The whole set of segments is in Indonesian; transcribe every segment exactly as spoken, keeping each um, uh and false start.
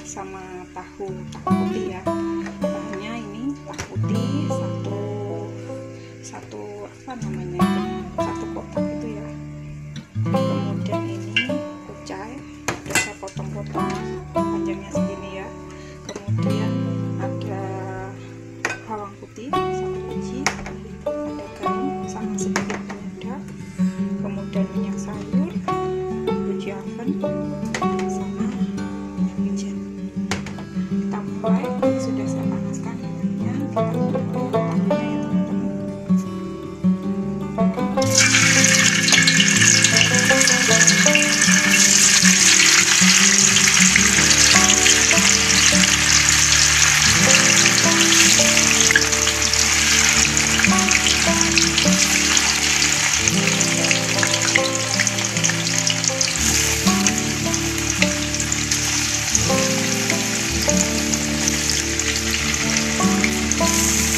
sama tahu tahu putih ya. Bahannya ini tahu putih satu satu apa namanya satu kotak itu ya. Kemudian ini kucai, udah saya potong-potong panjangnya segini ya. Kemudian ada bawang putih satu biji, ada garam sama sedikit penyedap, kemudian minyak sayur, cuci oven, sama minyak wijen. Kita mulai, sudah saya panaskan minyaknya, kita mulai tahunya ya teman-teman. Bye.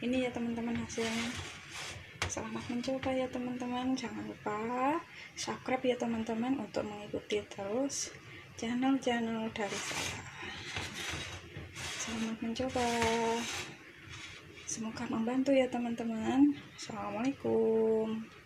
ini ya teman-teman hasilnya. Selamat mencoba ya teman-teman, jangan lupa subscribe ya teman-teman untuk mengikuti terus channel-channel dari saya. Selamat mencoba, semoga membantu ya teman-teman. Assalamualaikum.